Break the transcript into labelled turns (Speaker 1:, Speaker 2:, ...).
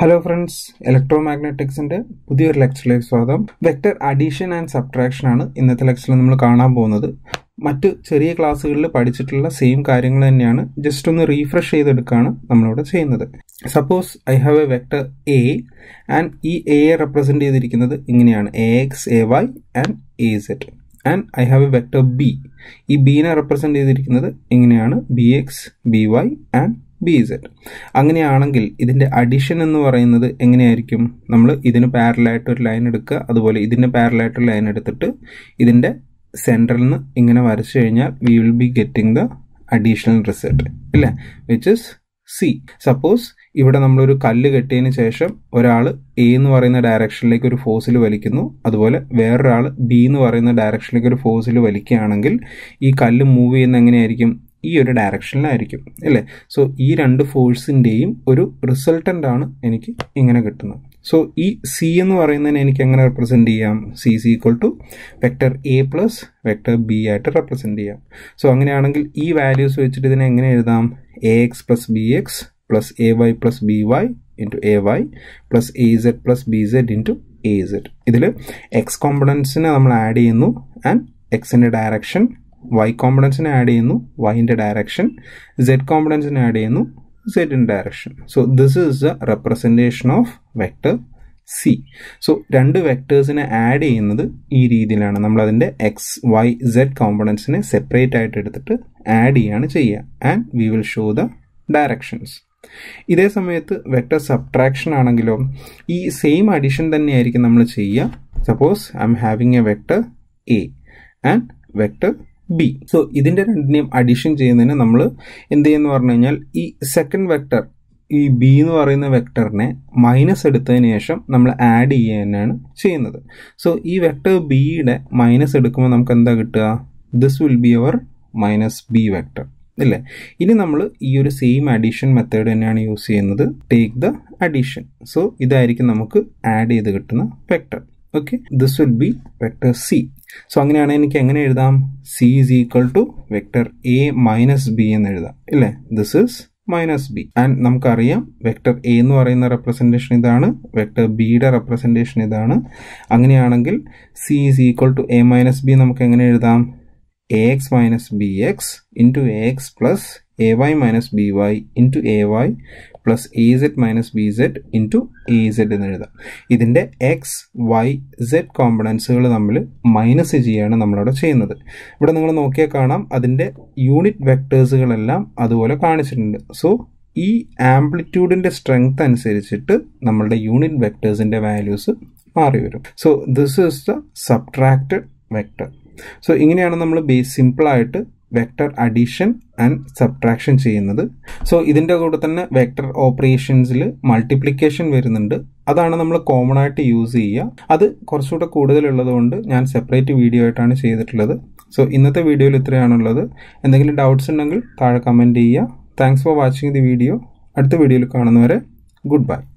Speaker 1: Hello friends, Electromagnetics ന്റെ പുതിയൊരു ലെക്ചറിലേക്ക് സ്വാഗതം. വെക്ടർ അഡീഷൻ ആൻഡ് സബ്ട്രാക്ഷൻ ആണ് ഇന്നത്തെ ലെക്ചറിൽ നമ്മൾ കാണാൻ പോകുന്നത്. മറ്റു ചെറിയ ക്ലാസ്സുകളിൽ പഠിച്ചിട്ടുള്ള സെയിം കാര്യങ്ങൾ തന്നെയാണ്, ജസ്റ്റ് ഒന്ന് റീഫ്രഷ് ചെയ്തെടുക്കുകയാണ് നമ്മളിവിടെ ചെയ്യുന്നത്. Suppose I have a vector A and ഈ എയെ റെപ്രസെന്റ് ചെയ്തിരിക്കുന്നത് ഇങ്ങനെയാണ്, AX, AY and AZ. And I have a vector B, ഈ ബീനെ റെപ്രസെന്റ് ചെയ്തിരിക്കുന്നത് ഇങ്ങനെയാണ്, BX, BY ആൻഡ് BZ. അങ്ങനെയാണെങ്കിൽ ഇതിന്റെ അഡിഷൻ എന്ന് പറയുന്നത് എങ്ങനെയായിരിക്കും? നമ്മൾ ഇതിന് പാരലായിട്ട് ഒരു ലൈൻ എടുക്കുക, അതുപോലെ ഇതിന്റെ പാരലായിട്ട് ഒരു ലൈൻ എടുത്തിട്ട് ഇതിന്റെ സെന്ററിൽ നിന്ന് ഇങ്ങനെ വരച്ചു കഴിഞ്ഞാൽ we will be getting the additional result, ഇല്ലേ, വിച്ച് ഇസ് സി. സപ്പോസ് ഇവിടെ നമ്മളൊരു കല്ല് കെട്ടിയതിന് ശേഷം ഒരാൾ എ എന്ന് പറയുന്ന ഡയറക്ഷനിലേക്ക് ഒരു ഫോഴ്സിൽ വലിക്കുന്നു, അതുപോലെ വേറൊരാൾ ബി എന്ന് പറയുന്ന ഡയറക്ഷനിലേക്ക് ഒരു ഫോഴ്സിൽ വലിക്കുകയാണെങ്കിൽ ഈ കല്ല് മൂവ് ചെയ്യുന്ന എങ്ങനെയായിരിക്കും? ഈ ഒരു ഡയറക്ഷനിലായിരിക്കും, അല്ലേ? സോ ഈ രണ്ട് ഫോഴ്സിന്റെയും ഒരു റിസൾട്ടന്റ് ആണ് എനിക്ക് ഇങ്ങനെ കിട്ടുന്നത്. സോ ഈ സി എന്ന് പറയുന്നതിനെ എനിക്ക് എങ്ങനെ റെപ്രസെന്റ് ചെയ്യാം? C is equal to vector A plus vector B ആയിട്ട് റെപ്രസെന്റ് ചെയ്യാം. സോ അങ്ങനെയാണെങ്കിൽ ഈ വാല്യൂസ് വെച്ചിട്ട് ഇതിനെ എങ്ങനെ എഴുതാം? AX plus BX plus AY plus BY into AY plus AZ plus BZ into AZ. ഇതിൽ എക്സ് കോമ്പണൻസിനെ നമ്മൾ ആഡ് ചെയ്യുന്നു ആൻഡ് എക്സിന്റെ ഡയറക്ഷൻ, y കോമ്പണൻസിനെ ആഡ് ചെയ്യുന്നു yന്റെ ഡയറക്ഷൻ, z കോമ്പണൻസിനെ ആഡ് ചെയ്യുന്നു zന്റെ direction. So this is the representation of vector C. So രണ്ട് വെക്ടേഴ്സിനെ ആഡ് ചെയ്യുന്നത് ഈ രീതിയിലാണ്. നമ്മൾ അതിന്റെ എക്സ്, വൈ, z കോമ്പണൻസിനെ സെപ്പറേറ്റ് ആയിട്ട് എടുത്തിട്ട് ആഡ് ചെയ്യാണ് ചെയ്യുക. And we will show the directions. ഇതേ സമയത്ത് വെക്ടർ സബ്ട്രാക്ഷൻ ആണെങ്കിലോ ഈ സെയിം അഡിഷൻ തന്നെയായിരിക്കും നമ്മൾ ചെയ്യുക. Suppose I am having a vector A and vector B. So ഇതിന്റെ രണ്ടിനെയും അഡീഷൻ ചെയ്യുന്നതിന് നമ്മൾ എന്ത് ചെയ്യുന്നു പറഞ്ഞു കഴിഞ്ഞാൽ, ഈ സെക്കൻഡ് വെക്ടർ, ഈ ബി എന്ന് പറയുന്ന വെക്ടറിനെ മൈനസ് എടുത്തതിന് ശേഷം നമ്മൾ ആഡ് ചെയ്യുക തന്നെയാണ് ചെയ്യുന്നത്. സോ ഈ വെക്ടർ ബിയുടെ മൈനസ് എടുക്കുമ്പോൾ നമുക്ക് എന്താ കിട്ടുക? This will be our minus B vector, അല്ലേ? ഇനി നമ്മൾ ഈ ഒരു സെയിം അഡീഷൻ മെത്തേഡ് തന്നെയാണ് യൂസ് ചെയ്യുന്നത്. Take the addition. സോ ഇതായിരിക്കും നമുക്ക് ആഡ് ചെയ്ത് കിട്ടുന്ന vector. Okay, this will be vector C. So അങ്ങനെയാണെങ്കിൽ എനിക്ക് എങ്ങനെ എഴുതാം? C is equal to vector A minus B എന്ന് എഴുതാം, ഇല്ലേ? This is minus B. And നമുക്കറിയാം വെക്ടർ എ എന്ന് പറയുന്ന റെപ്രസെന്റേഷൻ ഇതാണ്, വെക്ടർ ബിയുടെ റെപ്രസെന്റേഷൻ ഇതാണ്. അങ്ങനെയാണെങ്കിൽ C is equal to A minus B നമുക്ക് എങ്ങനെ എഴുതാം? AX minus BX into AX plus AY minus BY into AY plus AZ minus BZ into AZ എന്ന് എഴുതാം. ഇതിൻ്റെ എക്സ്, വൈ, സെഡ് കോമ്പണൻസുകൾ നമ്മൾ മൈനസ് ചെയ്യാണ് നമ്മളവിടെ ചെയ്യുന്നത്. ഇവിടെ നിങ്ങൾ നോക്കിയാൽ കാണാം അതിൻ്റെ യൂണിറ്റ് വെക്ടേഴ്സുകളെല്ലാം അതുപോലെ കാണിച്ചിട്ടുണ്ട്. സോ ഈ ആംപ്ലിറ്റ്യൂഡിൻ്റെ സ്ട്രെങ്ത് അനുസരിച്ചിട്ട് നമ്മളുടെ യൂണിറ്റ് വെക്ടേഴ്സിൻ്റെ വാല്യൂസ് മാറി വരും. So this is the subtracted vector. So ഇങ്ങനെയാണ് നമ്മൾ സിമ്പിളായിട്ട് വെക്ടർ അഡീഷൻ ആൻഡ് സബ്ട്രാക്ഷൻ ചെയ്യുന്നത്. സോ ഇതിൻ്റെ കൂടെ തന്നെ വെക്ടർ ഓപ്പറേഷൻസിൽ മൾട്ടിപ്ലിക്കേഷൻ വരുന്നുണ്ട്. അതാണ് നമ്മൾ കോമൺ ആയിട്ട് യൂസ് ചെയ്യുക. അത് കുറച്ചുകൂടെ കൂടുതലുള്ളത് കൊണ്ട് ഞാൻ സെപ്പറേറ്റ് വീഡിയോ ആയിട്ടാണ് ചെയ്തിട്ടുള്ളത്. സോ ഇന്നത്തെ വീഡിയോയിൽ ഇത്രയാണുള്ളത്. എന്തെങ്കിലും ഡൗട്ട്സ് ഉണ്ടെങ്കിൽ താഴെ കമൻറ്റ് ചെയ്യുക. Thanks for watching the video. അടുത്ത വീഡിയോയിൽ കാണുന്നവരെ ഗുഡ് ബൈ.